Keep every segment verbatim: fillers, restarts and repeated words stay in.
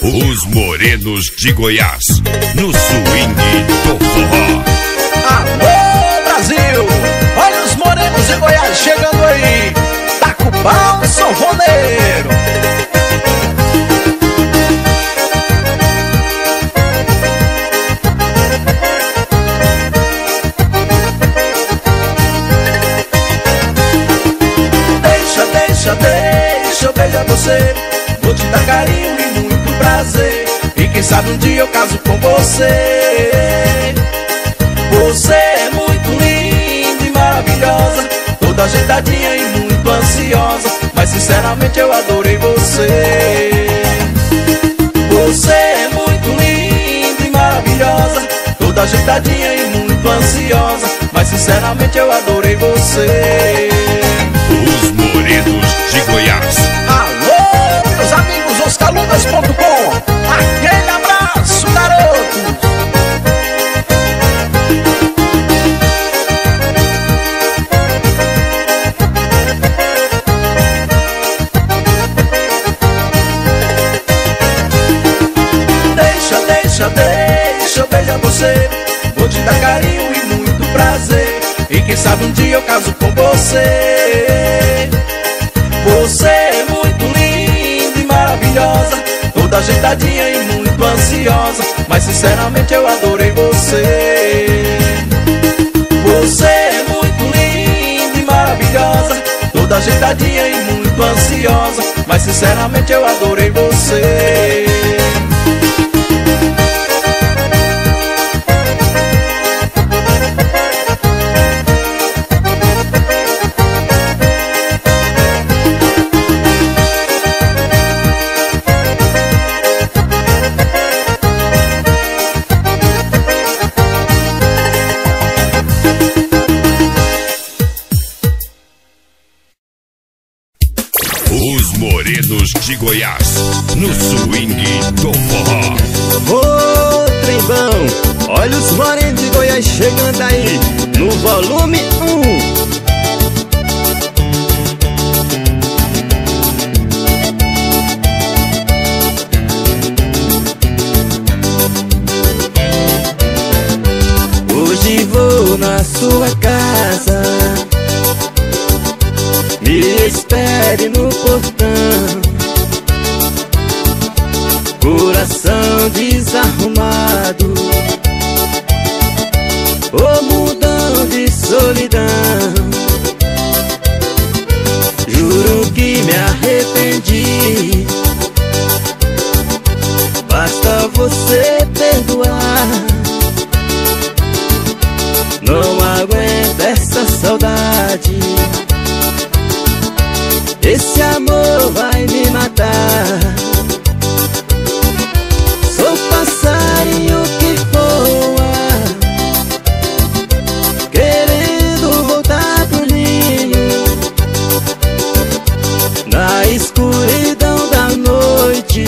Os Morenos de Goiás, no swing do forró. Alô, Brasil! Olha os Morenos de Goiás chegando aí. Taca o pau, sanfoneiro. Deixa, deixa, deixa eu beijar você. Vou te dar carinho e muito prazer. E quem sabe um dia eu caso com você. Você é muito linda e maravilhosa, toda ajeitadinha e muito ansiosa, mas sinceramente eu adorei você. Você é muito linda e maravilhosa, toda ajeitadinha e muito ansiosa, mas sinceramente eu adorei você. Os Morenos de Goiás. Alô, meus amigos oscaludas ponto com. Aquele abraço, garoto. Deixa, deixa, deixa eu beijar você. Vou te dar carinho e muito prazer. E quem sabe um dia eu caso com você. Você é muito linda e maravilhosa, toda ajeitadinha e muito ansiosa, mas sinceramente eu adorei você. Você é muito linda e maravilhosa, toda ajeitadinha e muito ansiosa, mas sinceramente eu adorei você. Os Morenos de Goiás, no swing do forró. Ô, trembão, olha os Morenos de Goiás chegando aí, no volume um. Hoje vou na sua casa, me espere no portão. Coração desarrumado, ô mundão de solidão. Juro que me arrependi, basta você perdoar. Não aguento essa saudade, esse amor vai me matar. Sou passarinho que voa, querendo voltar pro ninho. Na escuridão da noite,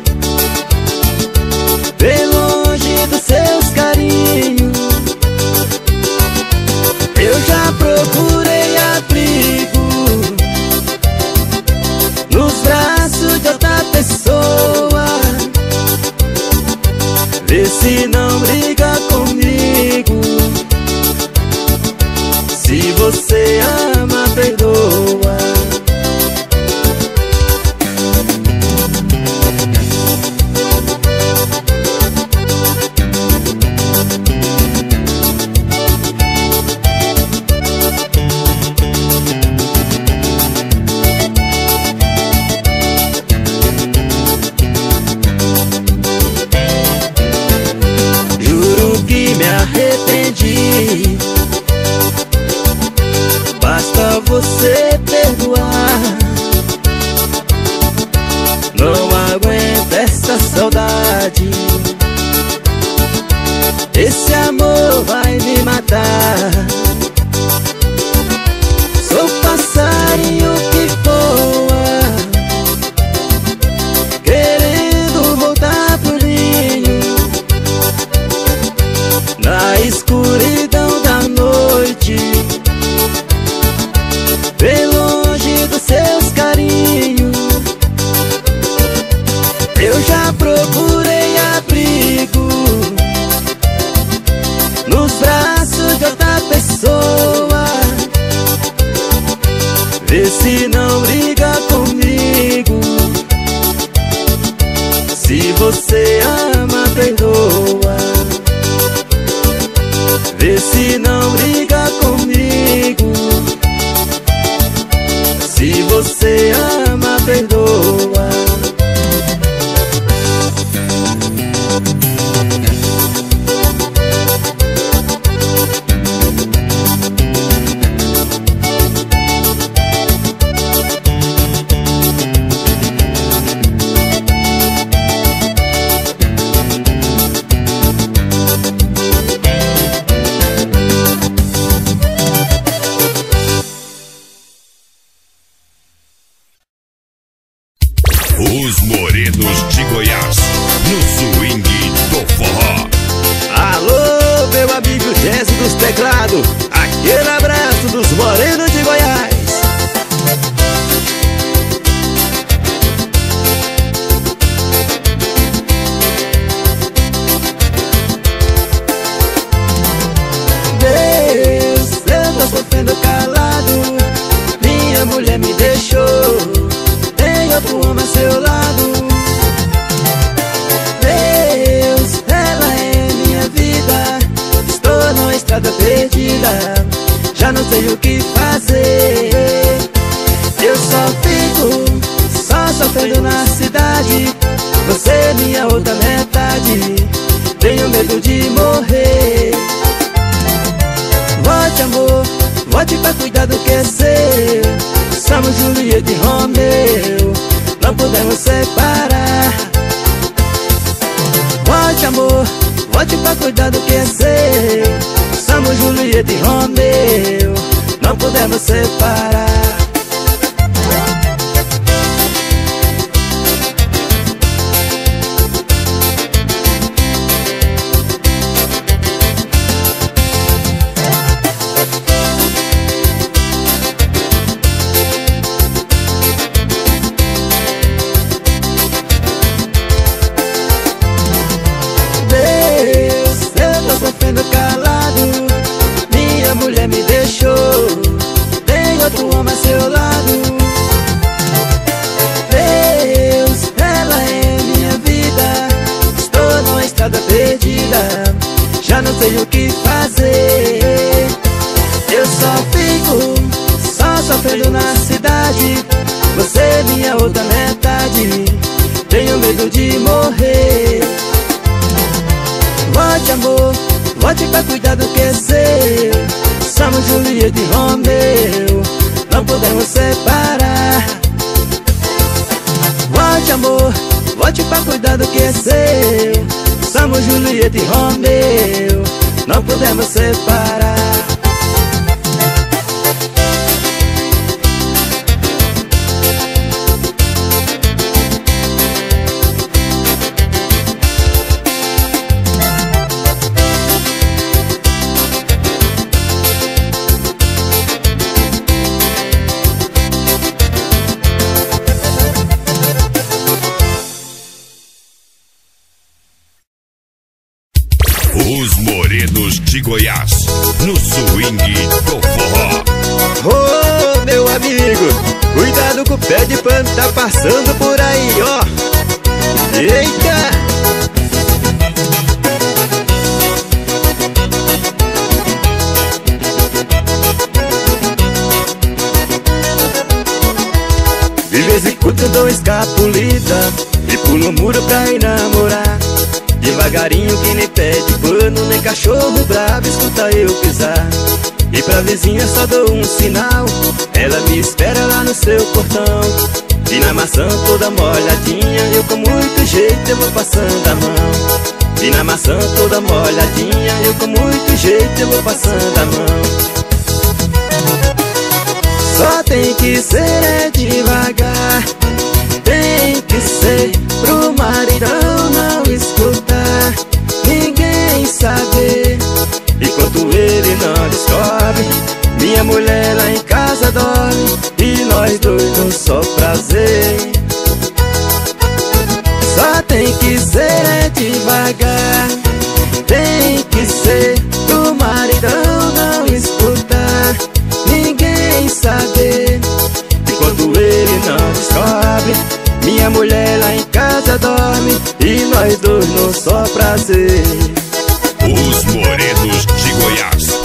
bem longe dos seus carinhos. Eu já procurei abrigo nos braços de outra pessoa. Vê se não briga comigo. Se você ama, perdoa. Arrependi, basta você ama, perdoa. Vê se não briga comigo. Se você ama, perdoa. Os Morenos de Goiás, no swing do forró. Alô, meu amigo Jesse dos teclados, aquele abraço dos Morenos de Goiás. Deus, eu tô sofrendo calado, minha mulher me deixou, tem outro homem a seu lado. Deus, ela é minha vida, estou numa estrada perdida, já não sei o que fazer. Eu só fico, só sofrendo na cidade, você é minha outra metade, tenho medo de morrer. Volte, amor, volte pra cuidar do que é seu, somos Julieta e Romeu, não podemos separar. Volte, amor, volte pra cuidar do que é seu, somos Julieta e Romeu, não podemos separar. Calado, minha mulher me deixou, tem outro homem a seu lado. Deus, ela é minha vida, estou numa estrada perdida, já não sei o que fazer. Eu só fico, só sofrendo na cidade, você é minha outra metade, tenho medo de morrer. Volte, amor, volte pra cuidar do que é seu, somos Julieta e Romeu, não podemos separar. Volte, amor, volte pra cuidar do que é seu, somos Julieta e Romeu, não podemos separar. Os Morenos de Goiás, no swing do forró. Ô, oh, meu amigo, cuidado com o pé de pano, tá passando por aí, ó. Eita! De vez em quando eu dou escapulida e pulo o muro pra ir namorar. Devagarinho que nem pé de pano, nem cachorro bravo escuta eu pisar. E pra vizinha só dou um sinal, ela me espera lá no seu portão. E na maçã toda molhadinha, eu com muito jeito eu vou passando a mão. E na maçã toda molhadinha, eu com muito jeito eu vou passando a mão. Só tem que ser devagar, tem que ser pro maridão não escutar, ninguém saber. Enquanto ele não descobre, minha mulher lá em casa dorme e nós dois no só prazer. Só tem que ser devagar, tem que ser pro maridão não escutar, ninguém saber. Enquanto ele não descobre, minha mulher lá em casa dorme prazer. Os Morenos de Goiás.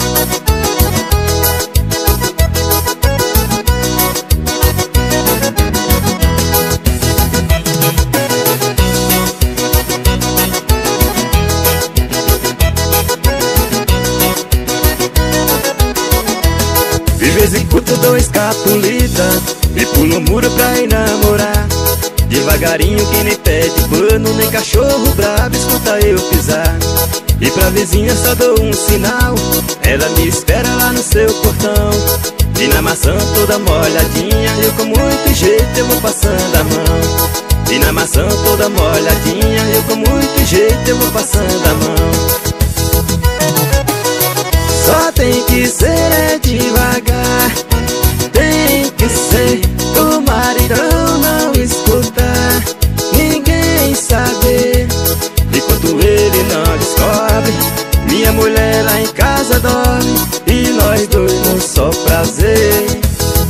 De vez em quando eu dou escapulida e pulo o muro pra ir namorar. Devagarinho que nem pé de pano, nem cachorro bravo escuta eu pisar. E pra vizinha só dou um sinal, ela me espera lá no seu portão. E na maçã toda molhadinha, eu com muito jeito eu vou passando a mão. E na maçã toda molhadinha, eu com muito jeito eu vou passando a mão. Só tem que ser é devagar, tem que ser o maridão não escutar, ninguém saber. Enquanto ele não descobre, minha mulher lá em casa dorme e nós dois no só prazer.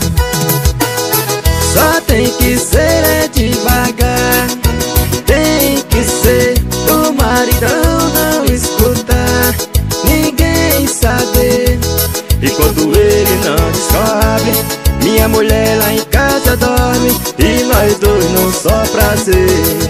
Só tem que ser é devagar, tem que ser o maridão não escutar, ninguém saber. E quando ele não descobre, minha mulher lá em casa dorme e nós dois num só prazer.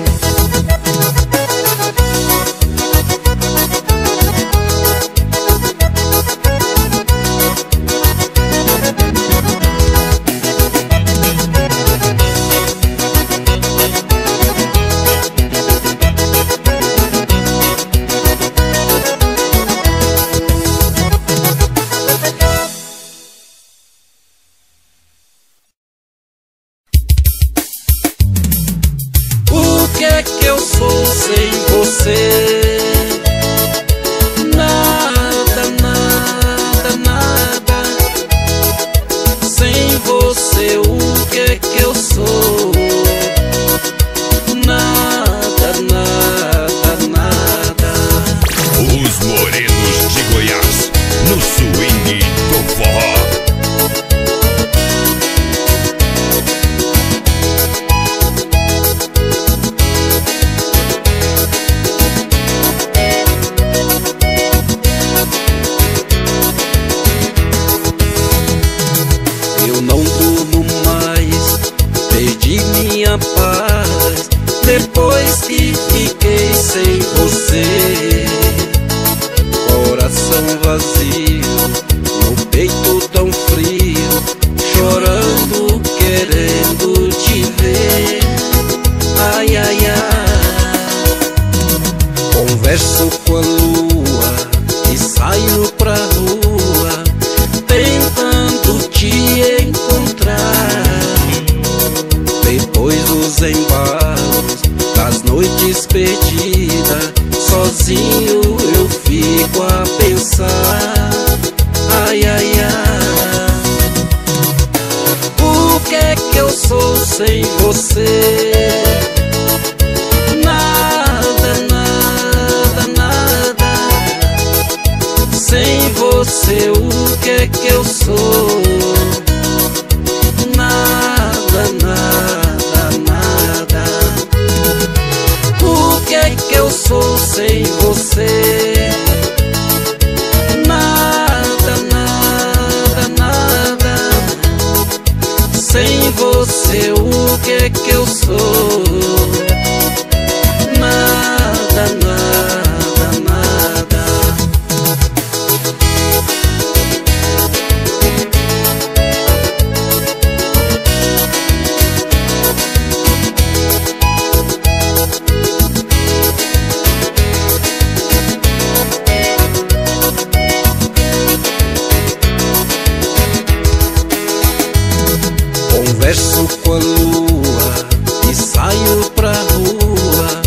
Converso com a lua e saio pra rua,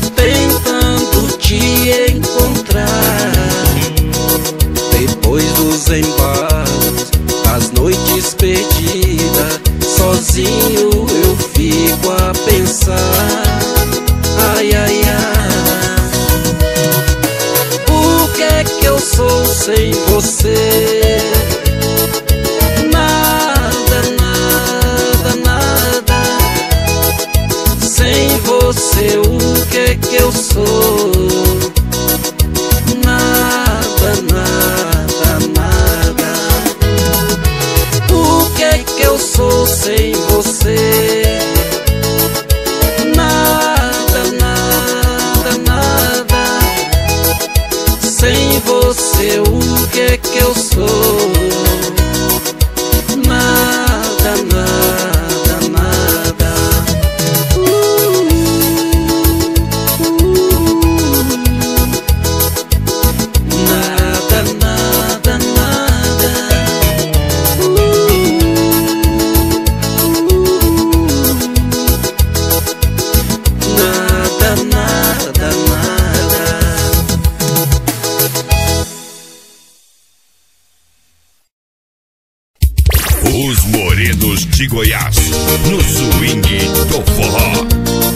tentando te encontrar. Depois dos embalos, das noites perdidas, sozinho eu fico a pensar. Ai, ai, ai, o que é que eu sou sem você? Nada, nada, nada sem você. você o que que eu sou? Nada, nada, nada. O que que eu sou sem você? Nada, nada, nada. Sem você o que que eu sou? Nada, nada, nada. uh, uh, Nada, nada, nada. uh, uh, Nada, nada, nada. Os Morenos de Goiás, no swing do forró.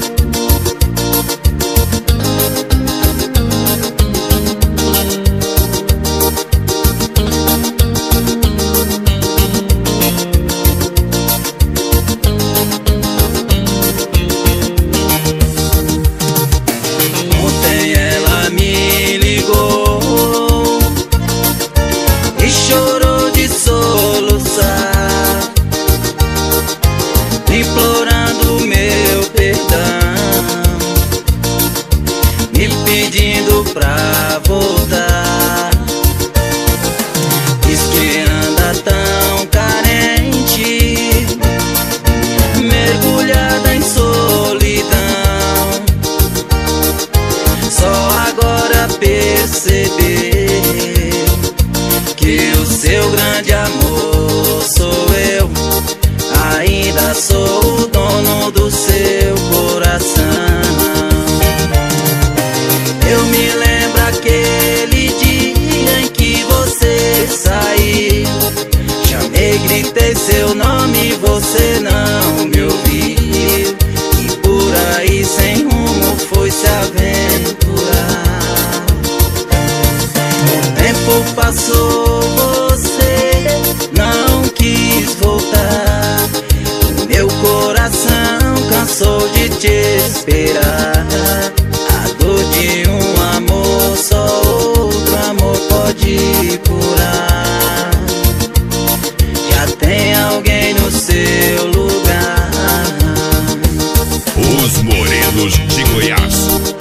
Ontem ela me ligou e chorou de soluçar, implorando meu perdão, me pedindo pra voltar. Diz que anda tão carente, mergulhada em solidão. Só agora perceber que o seu grande amor sou eu. Ainda sou o dono do seu coração. Eu me lembro aquele dia em que você saiu. Chamei, gritei seu nome, você não me ouviu. E por aí sem rumo foi se aventurar. O tempo passou, você não quis voltar. O meu coração cansou de te esperar. A dor de um amor só outro amor pode curar. Já tem alguém no seu lugar. Os Morenos de Goiás.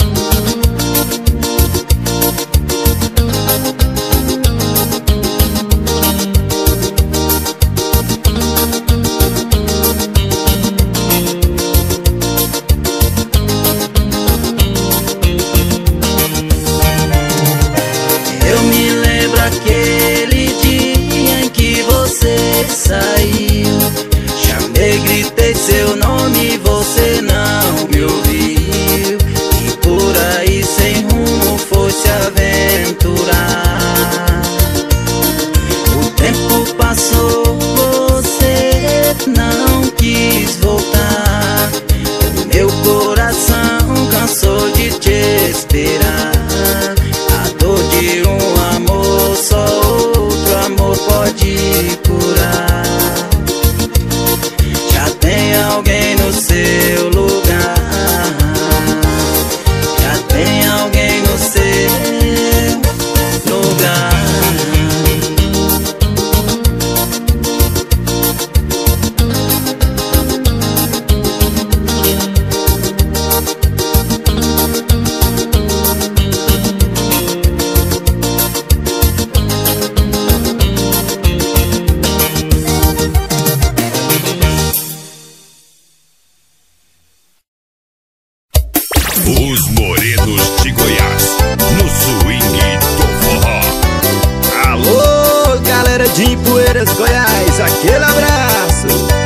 Eu me lembro aquele dia em que você saiu. Chamei, gritei seu nome, você não me ouviu. E por aí sem rumo foi se aventurar. O tempo passou, você não quis voltar. O meu coração cansou de te esperar. A dor de um amor só outro amor pode curar. Já tem alguém no seu lugar. Já tem alguém no seu lugar. Os Morenos de Goiás, no swing do forró. Alô, galera de Ipueiras, Goiás, aquele abraço.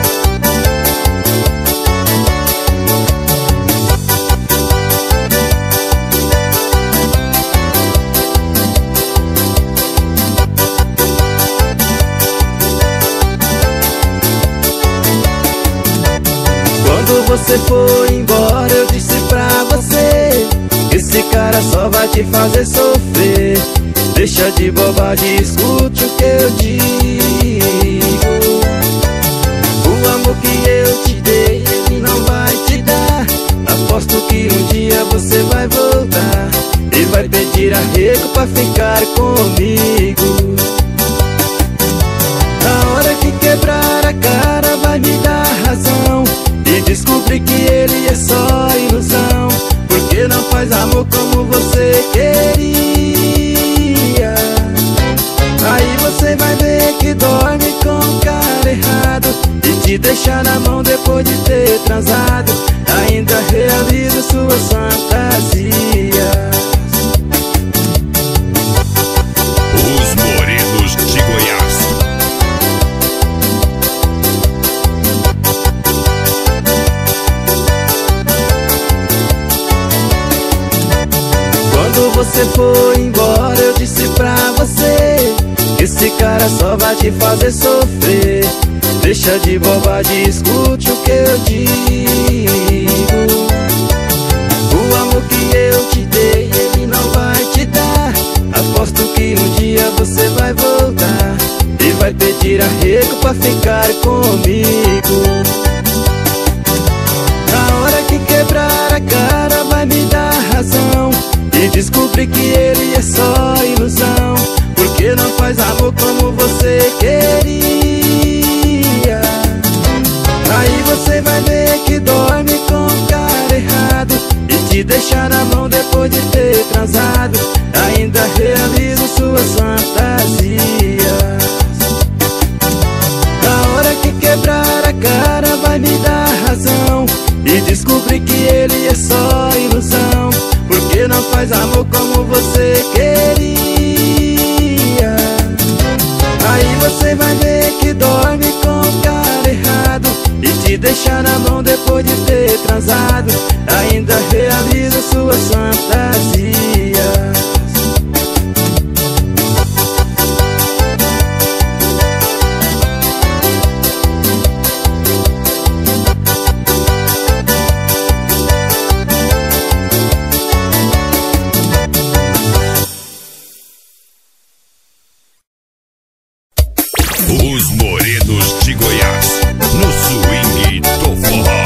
Quando você foi embora, eu disse pra você: esse cara só vai te fazer sofrer. Deixa de bobagem, escute o que eu digo. O amor que eu te dei, ele não vai te dar. Aposto que ficar comigo. Na hora que quebrar a cara vai me dar razão e descobrir que ele é só ilusão, porque não faz amor como você queria. Aí você vai ver que dorme com o cara errado e te deixa na mão depois de ter transado. Ainda realiza suas fantasias. Os Morenos de Goiás. Quando você foi embora eu disse pra você que esse cara só vai te fazer sofrer. Deixa de bobagem, escute o que eu digo. O amor que eu te dei ele não vai te dar. Aposto que um dia você vai voltar e vai pedir arrego pra ficar comigo. Na hora que quebrar a cara vai me dar razão e descobrir que ele é só ilusão, porque não faz amor como você queria. Aí você vai ver que dorme com o cara errado e te deixa na mão depois de ter transado. Ainda realiza suas fantasias. Na hora que quebrar a cara vai me dar razão e descobrir que ele é só ilusão, porque não faz amor como você queria. Aí você vai ver que dorme com o cara errado e te deixa na mão depois de ter transado. Ainda realiza suas fantasias. Os Morenos de Goiás, no swing do forró.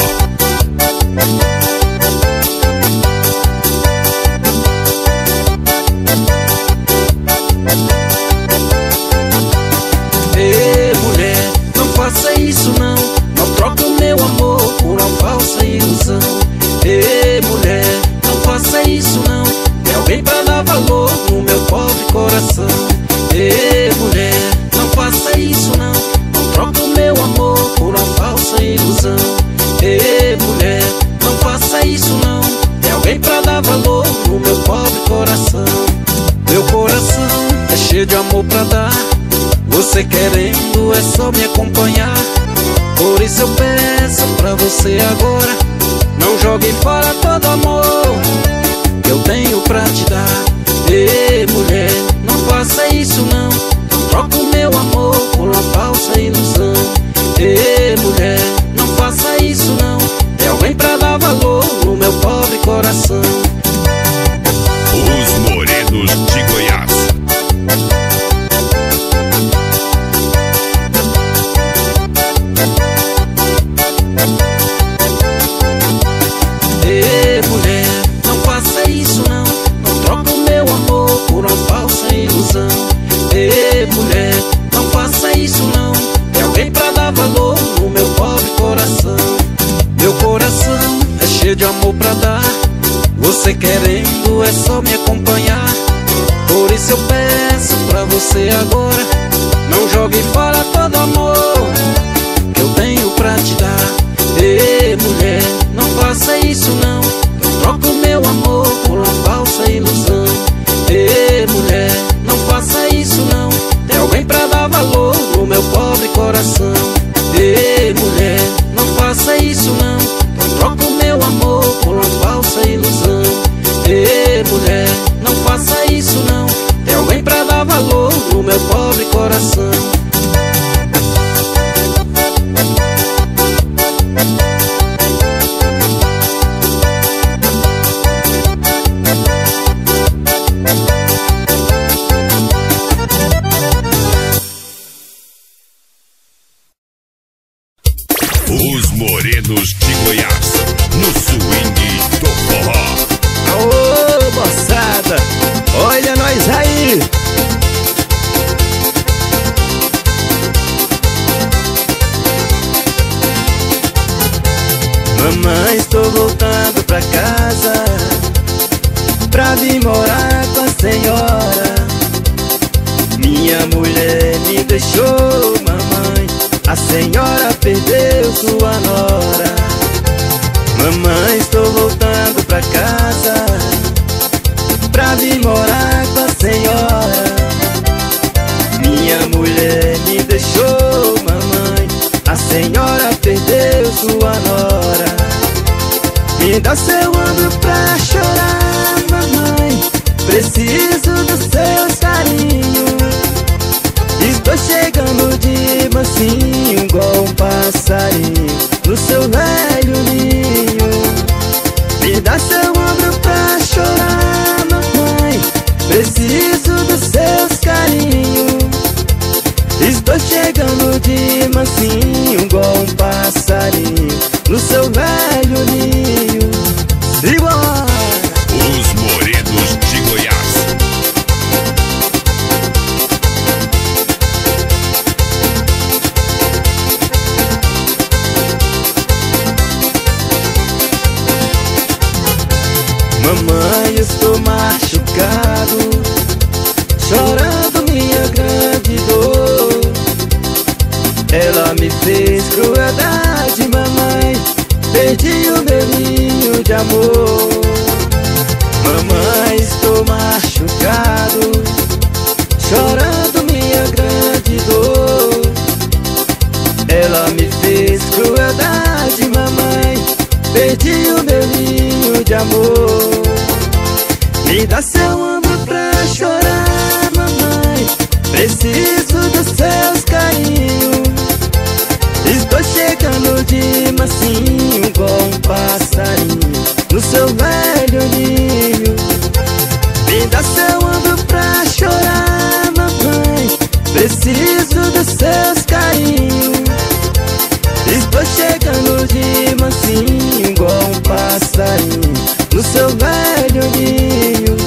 Ei, mulher, não faça isso não. Não troque o meu amor por uma falsa ilusão. Ei, mulher, não faça isso não. Tem alguém pra dar valor no meu pobre coração. Ei, mulher, não faça isso não. Não troque o meu amor por uma falsa ilusão. Ei, mulher, não faça isso não. Tem alguém pra dar valor no meu pobre coração. Meu coração é cheio de amor pra dar. Você querendo é só me acompanhar. Por isso eu peço pra você agora, não jogue fora todo amor que eu tenho pra te dar. Ei, mulher, não faça isso não. Não troque o meu amor por uma falsa ilusão. Ei, mulher, não faça isso não. Tem alguém pra dar valor no meu pobre coração. Os Morenos de Goiás. Ei, mulher, não faça isso não. Não troque o meu amor por uma falsa ilusão. Ei, mulher, não faça isso não. Tem alguém pra dar valor no meu pobre coração. Meu coração é cheio de amor pra dar. Você querendo é só me acompanhar. Por isso eu peço pra você agora, não jogue fora todo amor que eu tenho pra te dar. Ei, mulher, não faça isso não. Não troque o meu amor por uma falsa ilusão. Ei, mulher, não faça isso não. Tem alguém pra dar valor no meu pobre coração. Ei, mulher, não faça isso não. Não troque o meu amor por uma falsa ilusão. Ei, mulher, não faça isso não. Tem alguém pra dar valor no meu pobre coração. Os Morenos de Goiás, no swing do forró. Ô, moçada, olha nós aí. estou voltando pra casa, pra vir morar com a senhora. Minha mulher me deixou, mamãe, a senhora perdeu sua nora. Mamãe, estou voltando pra casa, pra vir morar com a senhora. Minha mulher me deixou, mamãe, a senhora perdeu sua nora. Me dá seu ombro pra chorar, mamãe, preciso dos seus carinhos. Estou chegando de mansinho, igual um passarinho, no seu velho ninho. Me dá seu ombro pra chorar, mamãe, preciso dos seus carinhos. Estou chegando de mansinho, igual um passarinho, no seu velho ninho. Simbora! Os Morenos de Goiás. Mamãe, estou machucado, chorando minha grande dor. Ela me fez crueldade, mamãe, perdi o meu ninho de amor. Mamãe, estou machucado, chorando minha grande dor. Ela me fez crueldade, mamãe, perdi o meu ninho de amor. Me dá seu ombro pra chorar, mamãe, preciso dos seus carinhos. Estou chegando de mansinho, igual um passarinho, no seu velho ninho. Me dá seu ombro pra chorar, mamãe, preciso dos seus carinhos. Estou chegando de mansinho, igual um passarinho, no seu velho ninho.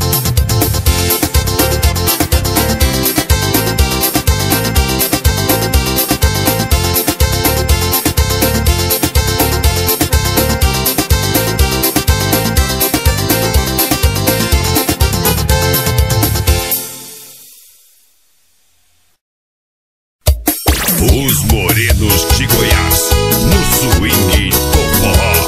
Os Morenos de Goiás, no swing do forró.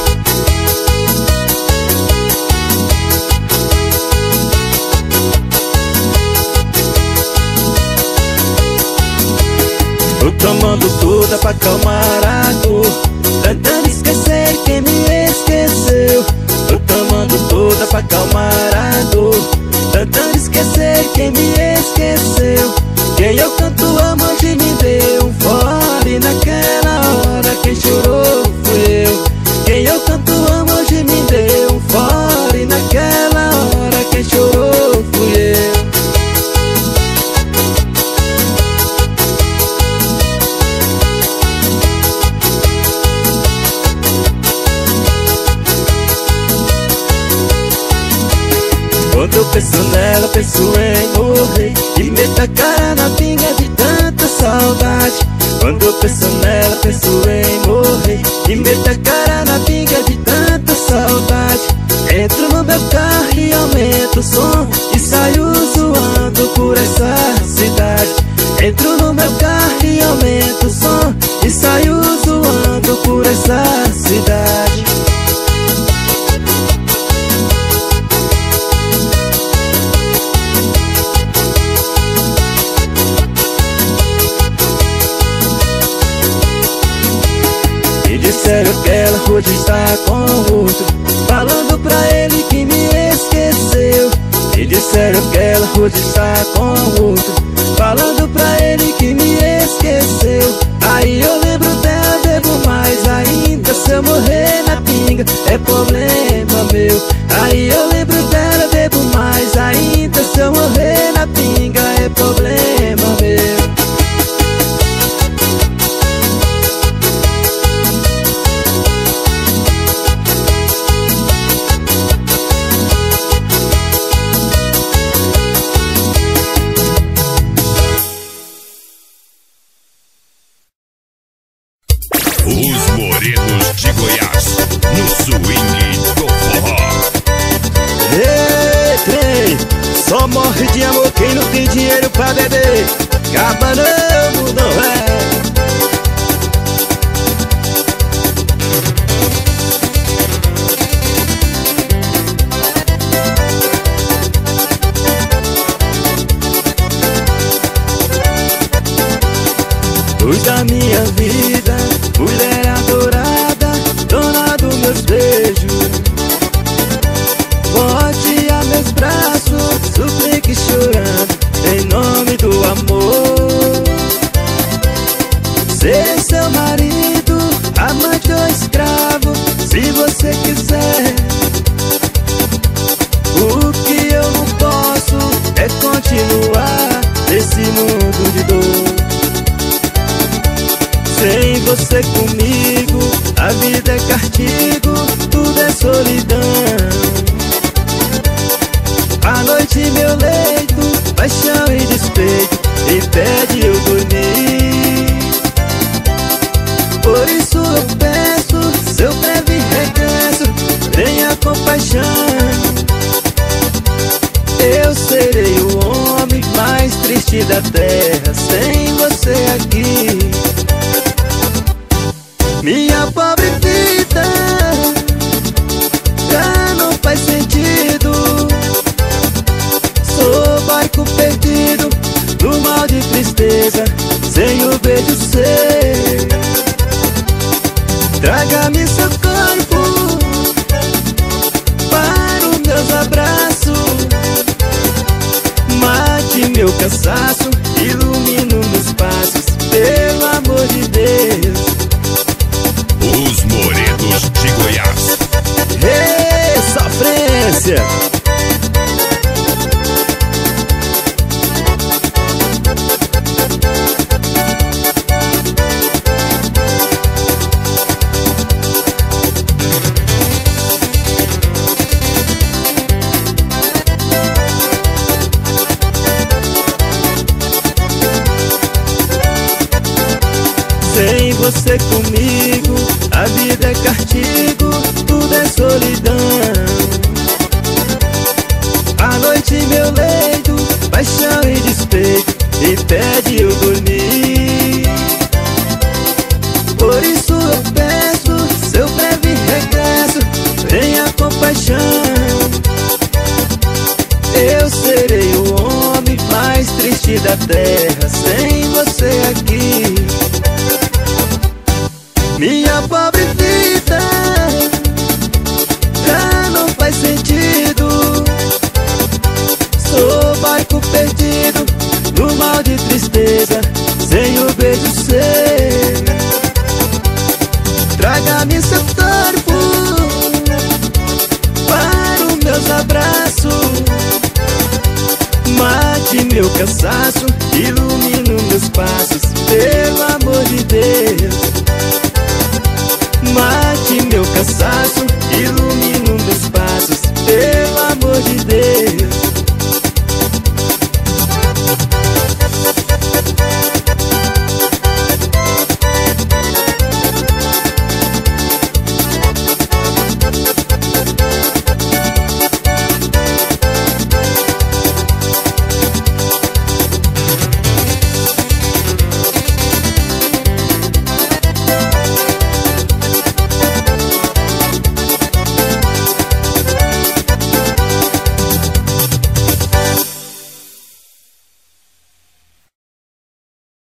Tô tomando toda pra acalmar a dor, tentando esquecer quem me esqueceu. Tô tomando toda pra acalmar a dor, tentando esquecer quem me esqueceu. Quem eu tanto amo hoje me deu um fora, e naquela hora quem chorou fui eu. Quem eu tanto amo hoje me deu um fora, e naquela hora quem chorou fui eu. Quando eu penso nela, penso em morrer e meto a cara na pinga de tanta saudade. Quando eu penso nela, penso em morrer e meto a cara na pinga de tanta saudade. Entro no meu carro e aumento o som e saio zoando por essa cidade. Entro no meu carro e aumento o som e saio zoando por essa cidade. Disseram que ela hoje está com outro, falando pra ele que me esqueceu. E disseram que ela hoje está com outro, falando pra ele que me esqueceu. Aí eu lembro dela, bebo mais ainda. Se eu morrer na pinga é problema meu. Aí eu lembro dela, bebo mais ainda. Se eu morrer na pinga é problema meu. Os Morenos de Goiás, no swing Só morre de amor quem não tem dinheiro pra beber. Cabanamo não é. Luz da minha vida, mulher adorada, dona dos meus beijos. Volte a meus braços, suplique chorando, em nome do amor. Serei seu marido, amante ou escravo, se você quiser. O que eu não posso é continuar nesse mundo de dor. Sem você comigo, a vida é castigo, tudo é solidão. À noite meu leito, paixão e despeito, impede eu dormir. Por isso eu peço, seu breve regresso, venha com paixão. Eu serei o homem mais triste da terra, sem você aqui. Minha pobre vida já não faz sentido. Sou barco perdido no mar de tristeza, sem o beijo seu. Traga-me seu corpo para os meus abraços. Mate meu cansaço, ilumina meus passos, pelo amor de Deus. Os Morenos de Goiás. Ei, sofrência! Sem você comigo, a vida é castigo, tudo é solidão. À noite meu leito, paixão e despeito, impede eu dormir. Por isso eu peço, seu breve regresso, venha com paixão. Eu serei o homem mais triste da terra, sem você aqui. Minha pobre vida já não faz sentido. Sou barco perdido no mar de tristeza, sem o beijo seu. Traga-me seu corpo para os meus abraços. Mate meu cansaço, ilumina meus passos,